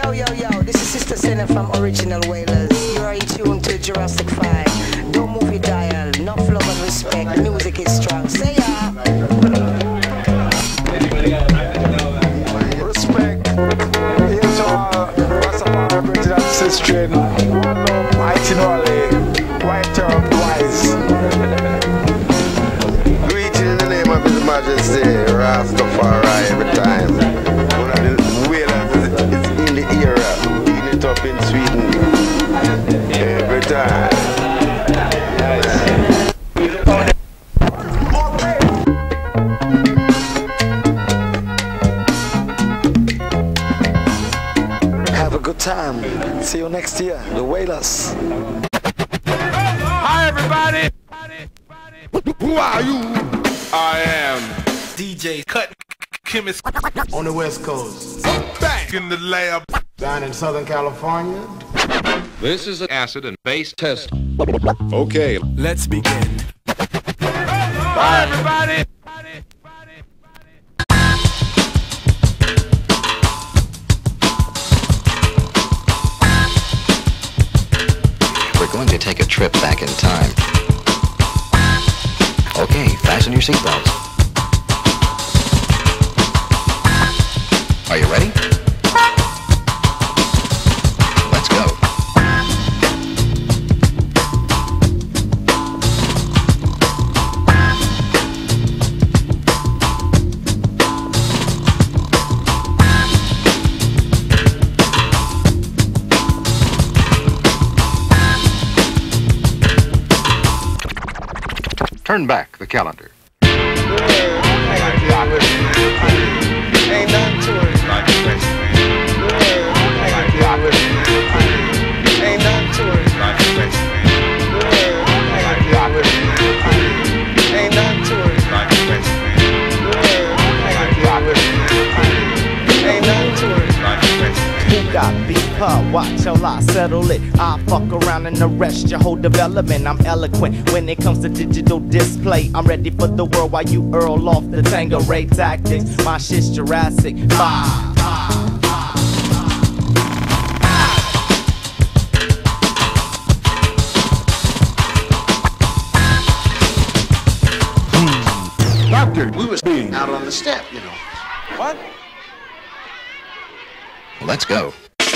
Yo, this is Sister Senna from Original Wailers. You are in tune to Jurassic 5. Don't move your dial, enough love and respect. Music is strong. Say ya. Respect. Here's all Rastafari bridge and sister. White in Wally, White Turn Wise. Greeting in the name of His Majesty, Rastafari every time. One of the wailers is in the era, beating it up in Sweden every time. Have a good time. See you next year. The Wailers. Hi everybody. Who are you? I am DJ Cut Chemist on the West Coast, back in the lab down in Southern California. This is an acid and base test. Okay, let's begin. Bye everybody. We're going to take a trip back in time. Okay, fasten your seatbelts. Are you ready? Let's go. turn back the calendar. Ain't nothing to it. Like a fresh man. Ain't nothing to it. Like a fresh man. Ain't nothing to it. Like a fresh man. Ain't nothing to it. Like a fresh man. Who got beat? Watch till I settle it. I fuck around and arrest your whole development. I'm eloquent when it comes to digital display. I'm ready for the world while you earl off the Tangeray tactics. My shit's Jurassic. Doctor, we was being Out on the step, you know. what? Let's go.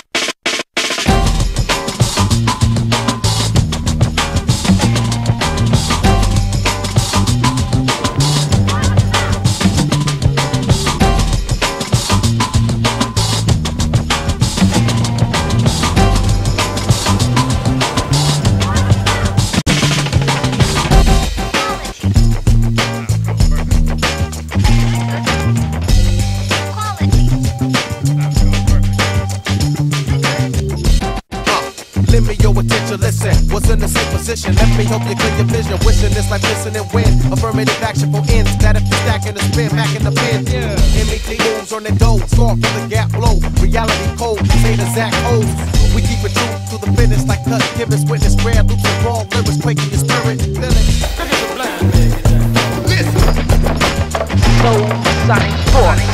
Lend me your attention, listen. Was in the same position. Let me help you clear your vision. Wishing it's like listen and win. Affirmative action for ends. That if you stack in the spin, back in the bin. Yeah. MET moves on the dough. Score for the gap blow. Reality cold. Say the Zach O's. We keep it true to the finish like Cut Chemist. Witness rare loops and raw lyrics. Quaking your spirit. Feel it. Listen. Soul Sonic Force.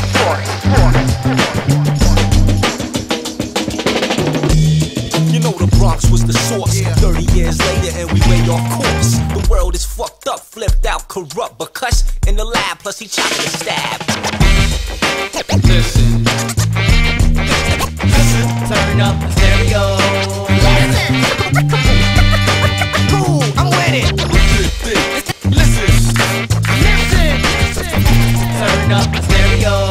You know the Bronx was the source. 30 years later and we way off course. The world is fucked up, flipped out, corrupt. But Cuss in the lab, plus he chopping and stab. Listen. Turn up the stereo. Cool, I'm with it. Listen. Turn up the stereo.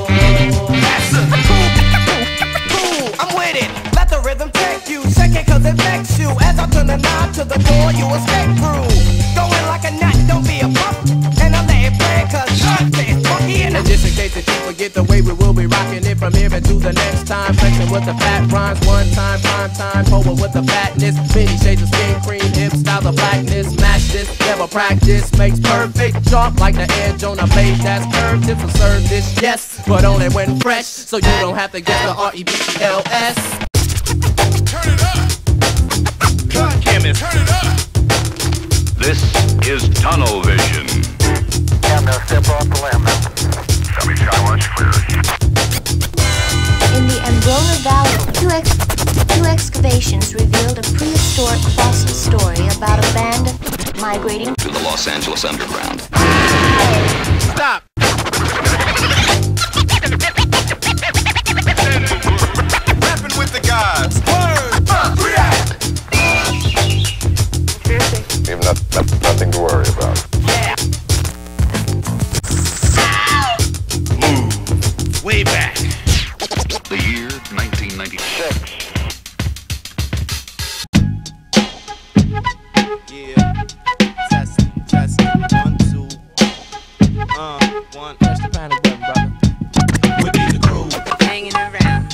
Cool, I'm with it. Let the rhythm take you. Shake it cause it makes you. As I turn the knob to the door, you escape through. Going like a nut, don't be a pump. And I let it play cause it's funky and And just in case that you forget the way we will be rocking it from here into the next time. Flexing with the fat rhymes, one time, prime time. Forward with the fatness, many shades of skin cream, hip style of blackness. Smash this, never practice, makes perfect. Sharp like the edge on a blade that's curved. This will serve this, yes, but only when fresh. So you don't have to get the REBLS. Turn it up. Cut Chemist. Turn it up. This is tunnel vision. Now step off the limb. Tell me, Sky, watch clear. In the Angola Valley. Two excavations revealed a prehistoric fossil story about a band migrating to the Los Angeles underground. Stop! Rapping with the gods. Word! React! We have nothing to worry about. Yeah! Move. Way back. The year 1996. Yeah. Test. 1, 2. 1. Press the panic button, brother. We be the crew. Hanging around.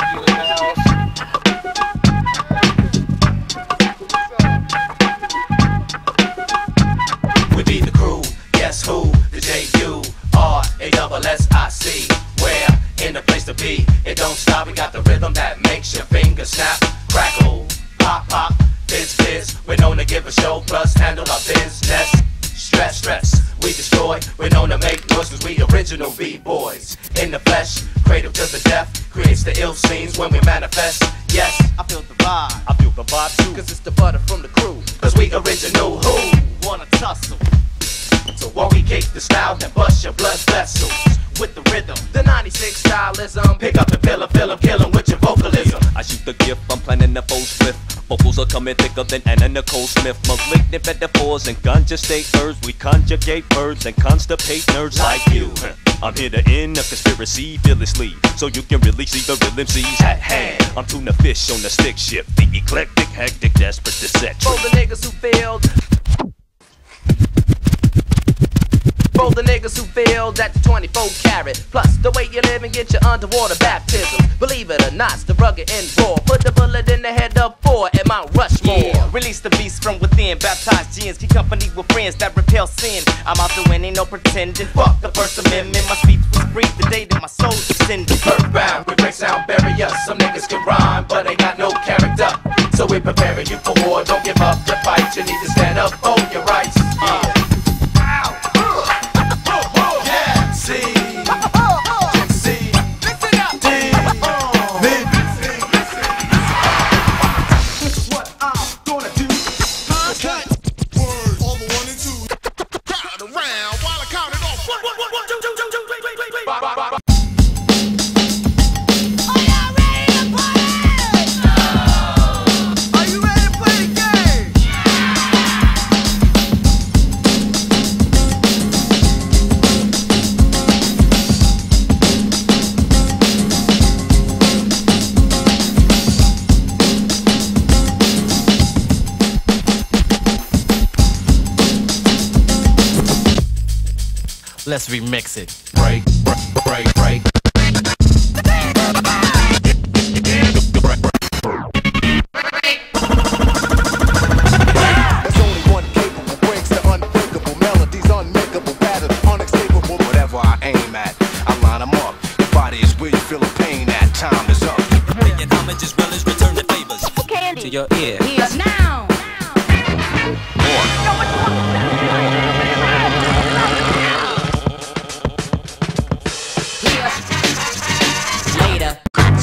We be the crew. Guess who? The J-U-R-A-S-S-I-C. Where? In the place to be. It don't stop. We got the rhythm that makes your fingers snap. Crackle. Pop, pop. Fizz. We're known to give a show, plus handle our business. Stress. We destroy. We're known to make noise, cause we original B-boys. In the flesh, cradle to the death. Creates the ill scenes when we manifest. Yes, I feel the vibe. I feel the vibe too, cause it's the butter from the crew. Cause we original who wanna tussle. So won't we kick the style, then bust your blood vessels with the rhythm. The 96 stylism. Pick up the pillar, fill 'em, kill 'em with your vocalism. I shoot the gift, I'm planning the full split. Vocals are coming thicker than Anna Nicole Smith. Malignant metaphors and ganja state herbs. We conjugate verbs and constipate nerds like you. I'm here to end a conspiracy fearlessly, so you can really see the real MCs at hand. I'm tuna fish on the stick ship, the eclectic, hectic, desperate to set. For the niggas who failed. For the niggas who feel that the 24 karat plus the way you live and get your underwater baptism. Believe it or not, it's the rugged and raw. Put the bullet in the head of 4 at Mount Rushmore. Yeah. Release the beast from within. Baptized genes, keep company with friends that repel sin. I'm out to win, ain't no pretending. Fuck the First Amendment. My speech was free the day that my soul descended. Earthbound, we break sound barriers. Some niggas can rhyme, but they got no character. So we're preparing you for war. Don't give up the fight. You need to stand up for your rights. Let's remix it. Break. There's only one capable, breaks the unbreakable melodies, unmakeable patterns, unexplainable. Whatever I aim at, I line them up. Your body is where you feel the pain at. Time is up. Paying homage as well as return the favors candy to your ear. Yes, now. Later.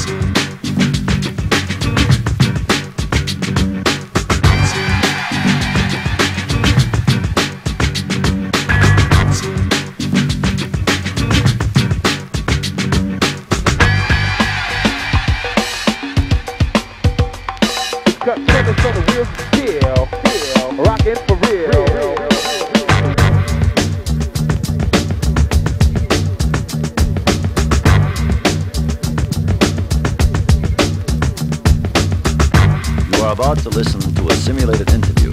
Cut Chemist on the wheels, feel, rockin' for real. You are about to listen to a simulated interview.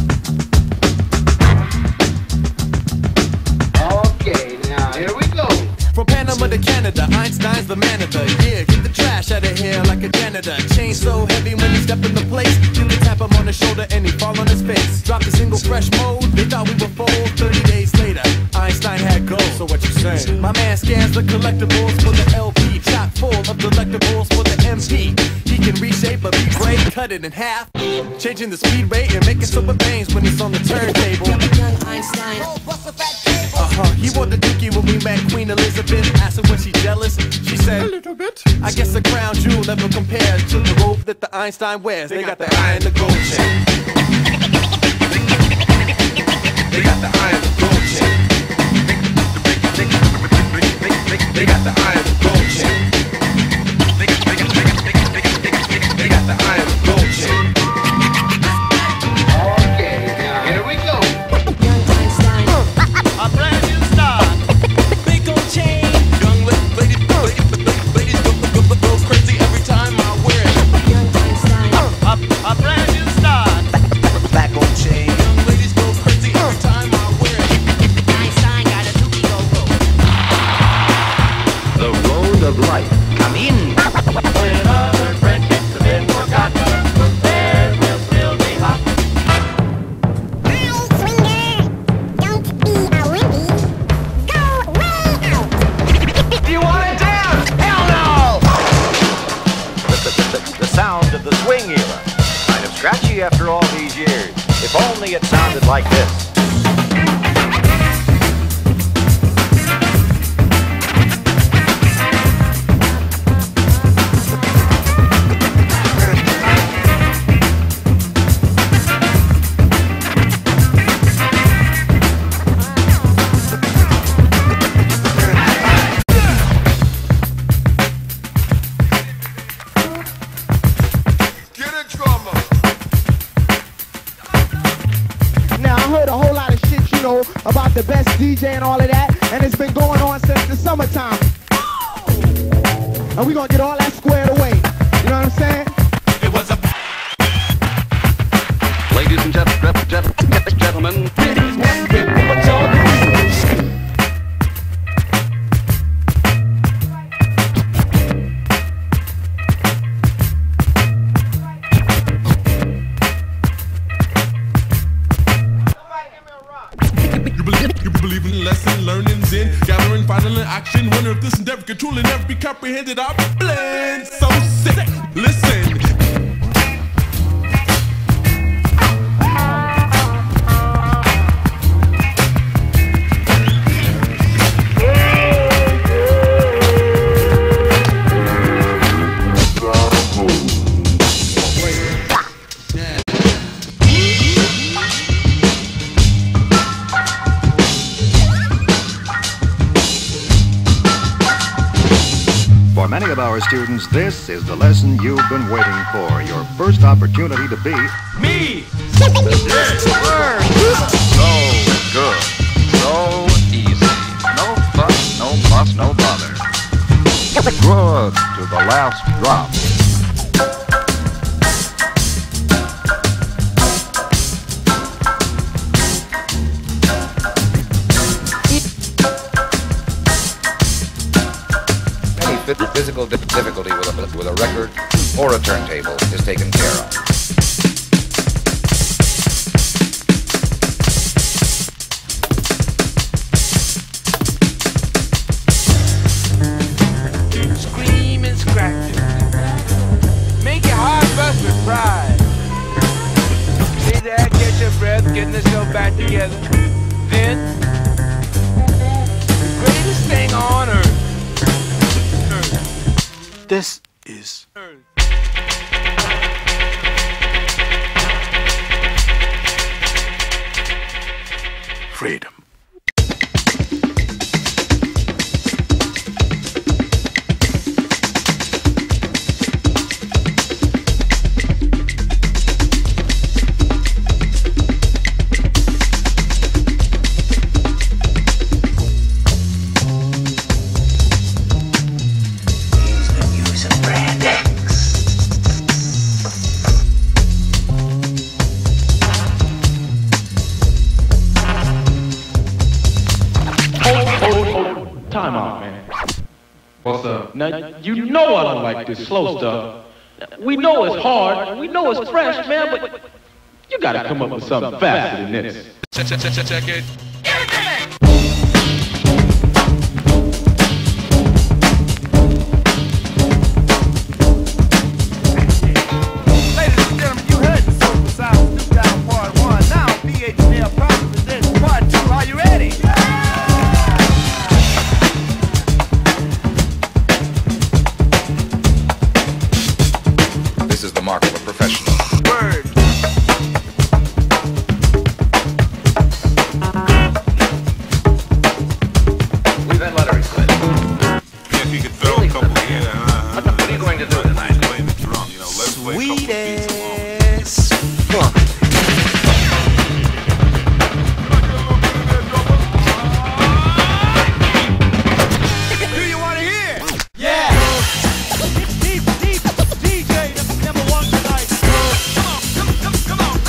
Okay, now here we go. From Panama to Canada, Einstein's the man of the year. Get the trash out of here like a janitor. Chain so heavy when you step in the place, you can tap him on the shoulder and he fall on his face. Drop the single fresh mode, they thought we were full. 30 days later, Einstein had gold. So what you saying? My man scans the collectibles for the LP, chock full of delectables for the MP. He can reshape a beat rate, cut it in half, changing the speed rate and making super bangs when it's on the turntable. Einstein. He wore the dookie when we met Queen Elizabeth. Asked her was she jealous. She said, a little bit. I guess a crown jewel never compared to the rope that the Einstein wears. They got the eye and the gold chain. They got the eye and the gold chain. They got the eye and the gold chain. They got the eye and the gold chain. Okay, now here we go. A brand new star. Big gold chain. Young ladies go crazy every time I wear it. A brand new star. Black gold chain. Young ladies go crazy every time I wear it. Einstein got a dookie go-go. The road of life. Come in. When other friendships have been forgotten, theirs will still be hot. Hey, swinger, don't be a wimpy. Go way out. Do you want it down? Hell no! The sound of the swing era. Kind of scratchy after all these years. If only it sounded like this. Get a drummer. Now I heard a whole lot of shit, you know, about the best DJ and all of that, and it's been going on since the summertime. And we gonna get all that squared away. You know what I'm saying? It was a Ladies and gentlemen. You believe in lesson learnings in gathering final action. Wonder if this endeavor could truly never be comprehended. I blend so sick. Listen. For many of our students, this is the lesson you've been waiting for. Your first opportunity to be Me! So good. So easy. No fuss, no fuss, no bother. Good to the last drop. Physical difficulty with a record or a turntable is taken care of. Scream and scratch. Make it hard bust with pride. See that? Get your breath, getting the show back together. Then, the greatest thing on earth. This is Earth. Freedom. Time out, man. What's up? Now, you know I don't like this slow stuff. We know it's hard, we know it's fresh, man, but you gotta come up with something faster than this. Check it. Ladies and gentlemen, you heard the Soulful Sound Snoop Down Part 1. Now, BHL Project presents Part 2. Are you ready? This is the mark of a professional. Word. We've had lottery split. If you could throw a couple in, what are you going to do tonight? Playing the drum, you know, let's play a couple Sweetest funk. Do you want to hear? Yeah. DJ number one tonight. Come on.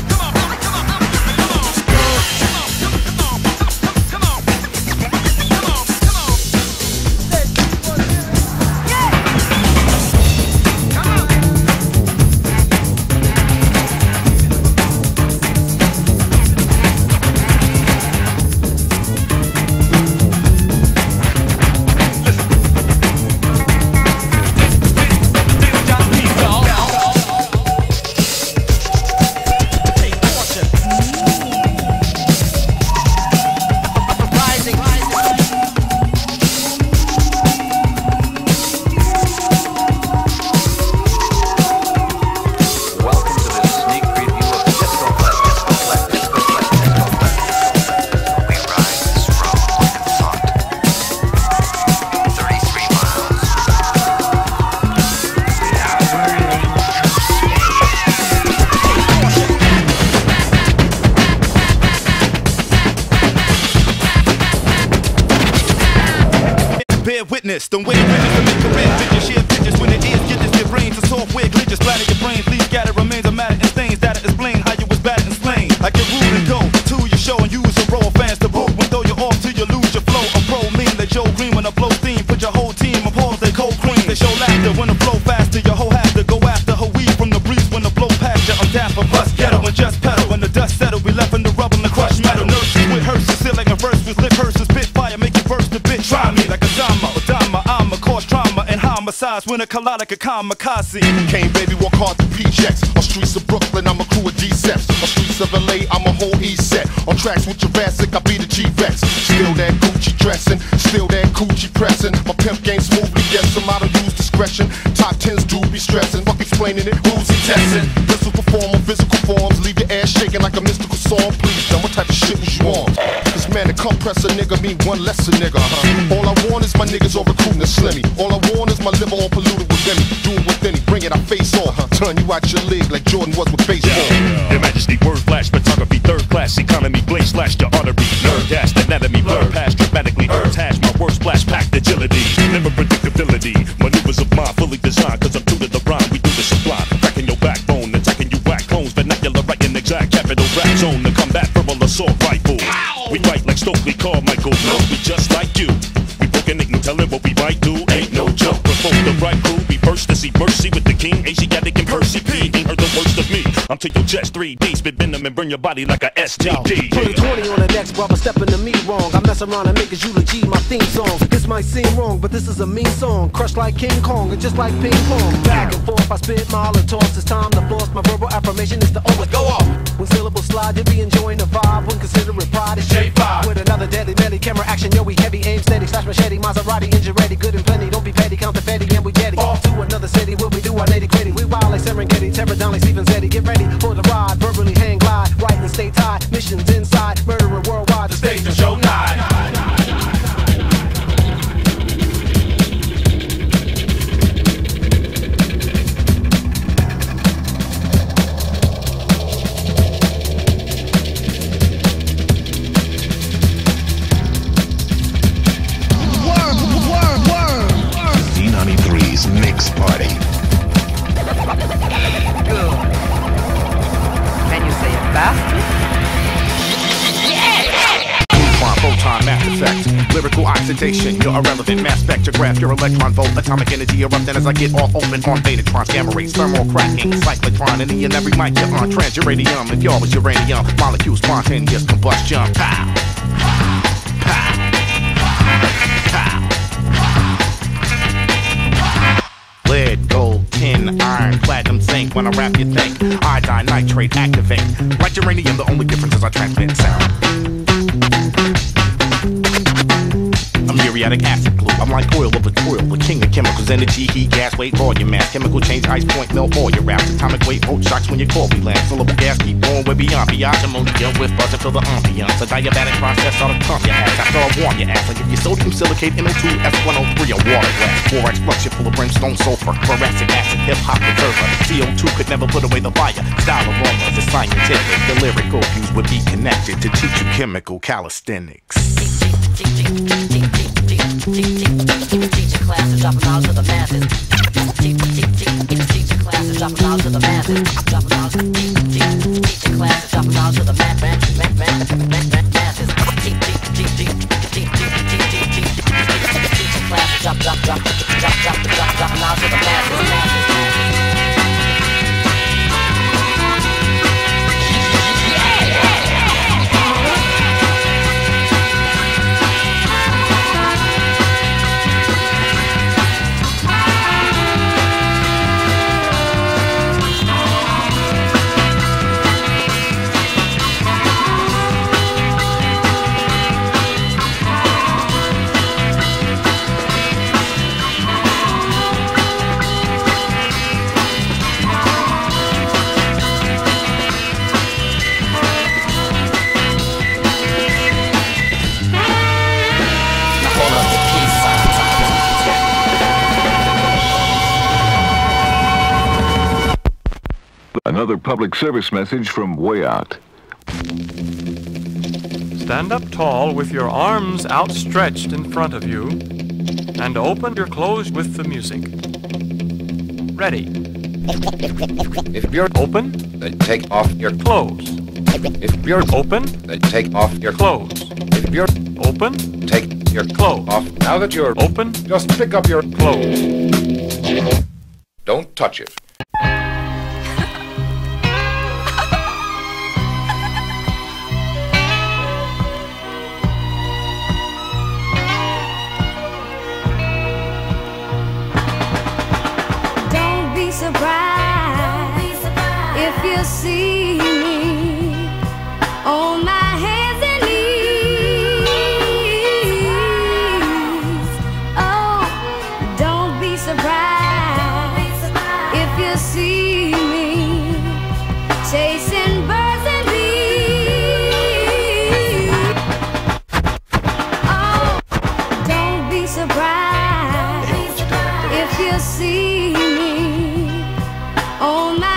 Bear witness, don't wait witness to make career bitches, share bitches when it is, get this, your brains and software glitches, splatter your brains, leave scatter remains of matter and stains, that explain how you was battered and slain. I get rude and go to your show and use a roll, fans to root, when throw you off till you lose your flow. A pro mean that Joe Green when I blow steam, put your whole team on pause, they cold cream. They show laughter when the flow faster, your whole have to go after her weed from the breeze when the blow past you. I'm down for bust ghetto and just pedal, when the dust settle, we left in the rubble and the crushed metal. Nurses with hearses, still like a verse with lip hearses, spit fire, make you burst a bit. Try me like a Zama, I'm a cause trauma and homicides when a colonic a kamikaze. Came baby, walk hard to PJs. On streets of Brooklyn, I'm a crew of D-Seps. On streets of LA, I'm a whole East set. On tracks with Jurassic, I be the G-Vex. Still that Gucci dressing, still that Gucci pressing. My pimp game smoothly, yes, I'm out of use discretion. Top 10s do be stressing, fuck explaining it, who's he testing? This will perform on physical forms, leave your ass shaking like a mystical song. Please, now what type of shit was you on? Cause man, to compress a nigga mean one less a nigga, All I want is my niggas all recruiting a slimmy. All I want is my liver all polluted with Remy. Do it with any, bring it, I face off. Turn you out your league like Jordan was with baseball. Your Majesty, word flash, photography, third class, economy, blade slash your artery, nerve gas, anatomy, blur past dramatically, earth hash, my word splash, packed agility, never predictability, maneuvers of mine fully designed, cause I'm true to the rhyme, we do the sublime, cracking your backbone, attacking you whack clones, vernacular writing exact, capital rap zone, the combat verbal assault rifle. We fight like Stokely Carmichael, no, we just like you. We broken it and telling what we might do, ain't no joke. Provoke the right crew, be first to see mercy with the king, Asiatic and Percy P. Ain't heard the worst of me. I'm to your chest 3D, spit venom and burn your body like a STD. 2020 on the next brother stepping to me wrong. I mess around and make his eulogy my theme song. This might seem wrong, but this is a mean song. Crushed like King Kong and just like ping pong. Back and forth, I spit mile and toss. It's time to floss. My verbal affirmation is to always go off. When syllables slide, you'll be enjoying the vibe. When consider it pride, it's J5. With another deadly belly camera action, yo, we heavy, aim steady, slash machete, Maserati, engine ready, good and plenty. Don't be petty, count the fatty, and we jetty. Off to another city where we do our nitty gritty. We wild like Serengeti, terror down like Stephen Zeddy. Get ready for the ride, verbally hang glide, right and stay tied. Missions inside, murdering worldwide, the stage to show nine. D93's Mix Party. Good. Can you say it faster? Photon, mass effect, lyrical oxidation, you're irrelevant, mass spectrograph, your electron volt, atomic energy erupting as I get all open on betatron, gamma rays, thermal cracking, cyclotron, any and every mic you're on, transuranium, if y'all was uranium, molecule spontaneous combustion, pow, pow, pow. Lead, gold, tin, iron, platinum, zinc, when I rap you think, iodine, nitrate, activate, like uranium, the only difference is I transmit sound. A muriatic acid glue, I'm like oil of a coil. The king of chemicals, energy, heat, gas, weight, volume, mass. Chemical change, ice point, melt, all your raps. Atomic weight, volt shocks when your core be last. Syllable gas, keep going way beyond biage. I'm only deal with buzz and feel the ambiance. A diabetic process ought to pump your ass. After I warn your ass, I give you sodium silicate, NO2, S103, a water glass. Borax flux, you're full of brimstone, sulfur, boracic acid, hip-hop preserver. CO2 could never put away the fire. Style aromas, the scientific, the lyrical views would be connected to teach you chemical calisthenics. Teach a class and drop them out to the masses. Teach a class and drop them out to the masses. Drop them out. Teach a class and drop them out to the masses. Teach a class and drop them out to the masses. Another public service message from Way Out. Stand up tall with your arms outstretched in front of you and open your clothes with the music. Ready. If you're open, then take off your clothes. If you're open, then take off your clothes. If you're open, take your clothes off. Now that you're open, just pick up your clothes. Don't touch it. If you see me on my hands and knees, oh, don't be surprised if you see me chasing birds and bees. Oh, don't be surprised if you see me on my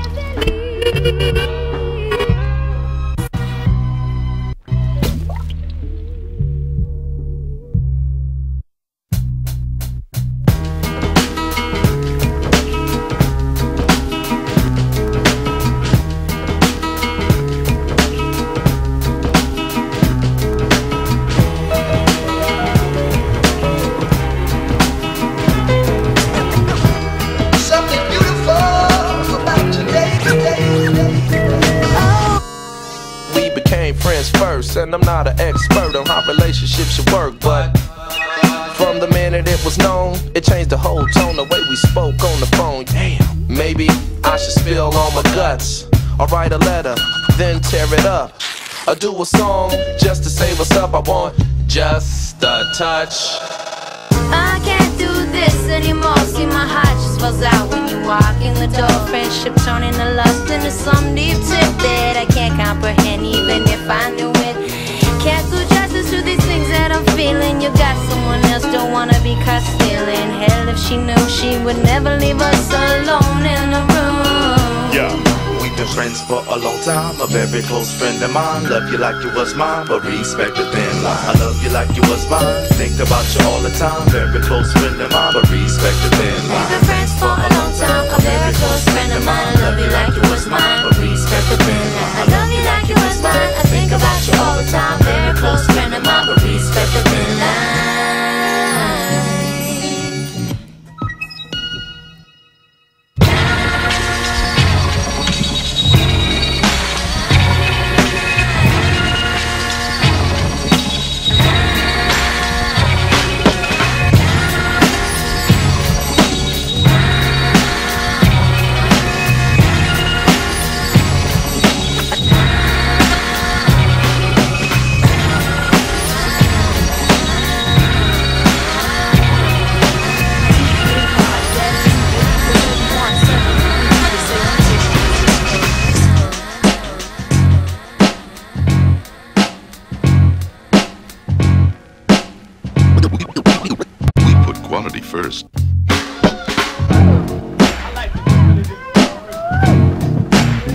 and I'm not an expert on how relationships should work, but from the minute it was known, it changed the whole tone, the way we spoke on the phone. Damn, maybe I should spill all my guts, or write a letter, then tear it up, or do a song just to say what's up. I want just a touch. I can't do this anymore. See, my heart just falls out when you walk in the door. Friendship turning to lust into some deep tip that I can't comprehend, even if I knew it. Can't do justice to these things that I'm feeling. You got someone else, don't wanna be caught stealing. Hell, if she knew, she would never leave us alone in the room. Yeah. We've been friends for a long time, a very close friend of mine. Love you like you was mine, but respect the thin line. I love you like you was mine, think about you all the time. Very close friend of mine, but respect the thin line. We've been friends for a long time, a very close friend of mine. I love you like you was mine, but respect the thin line. I love you like you was mine, I think about you all the time. Very close friend of mine, but respect the thin line.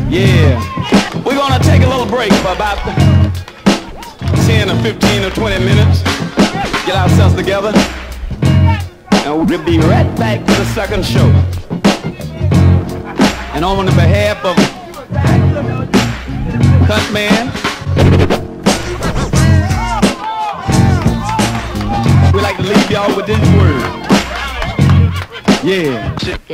Yeah. We're gonna take a little break for about 10 or 15 or 20 minutes. Get ourselves together. And we'll be right back to the second show. And on the behalf of Cutman, we'd like to leave y'all with this word. Yeah.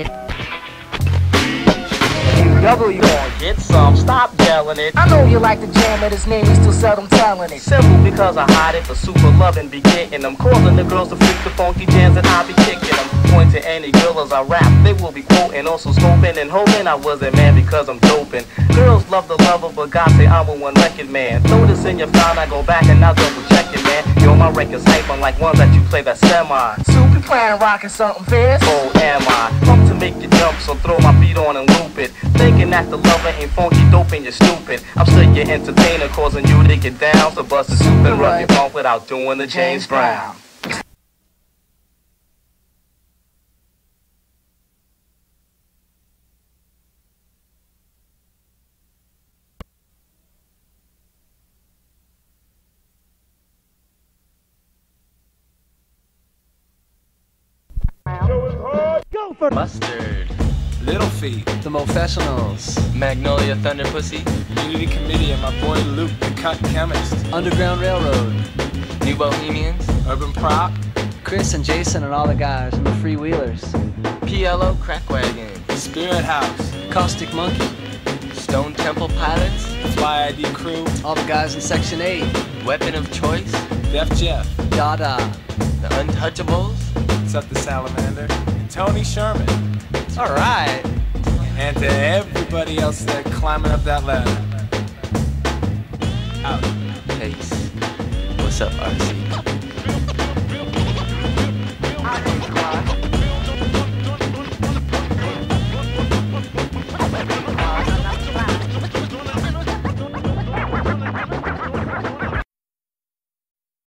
W on, get some, stop yelling it. I know you like to jam at his name, you still seldom telling it. Simple because I hide it for super loving, be getting them. Causing the girls to freak the funky jams and I be kicking them. Point to any girl as I rap, they will be quoting. Also scoping and hoping I wasn't man because I'm doping. Girls love the lover, but God say I'm a one record man. Throw this in your phone, I go back and I double check it, man. Yo, my record's hype unlike ones that you play that semi. Super playing rockin' something fierce. Oh, am I? Pump to make you jump, so throw my beat on and loop it. Thinking that the lover ain't funky, dope, and you're stupid. I'm still your entertainer, causing you to get down. So bust a soup and rub your bump without doing the James Brown. Go for Mustard. Little Feet. The Professionals. Magnolia Thunder Pussy. Unity Committee and my boy Luke, the Cut Chemist. Underground Railroad. New Bohemians. Urban Prop. Chris and Jason and all the guys and the Freewheelers. PLO Crack Wagon. Spirit House. Caustic Monkey. Stone Temple Pilots. Fly ID Crew. All the guys in Section 8. Weapon of Choice. Def Jeff. Dada. The Untouchables. What's up, the Salamander? And Tony Sherman. All right. And to everybody else that climbing up that ladder. Out. Peace. What's up, RC?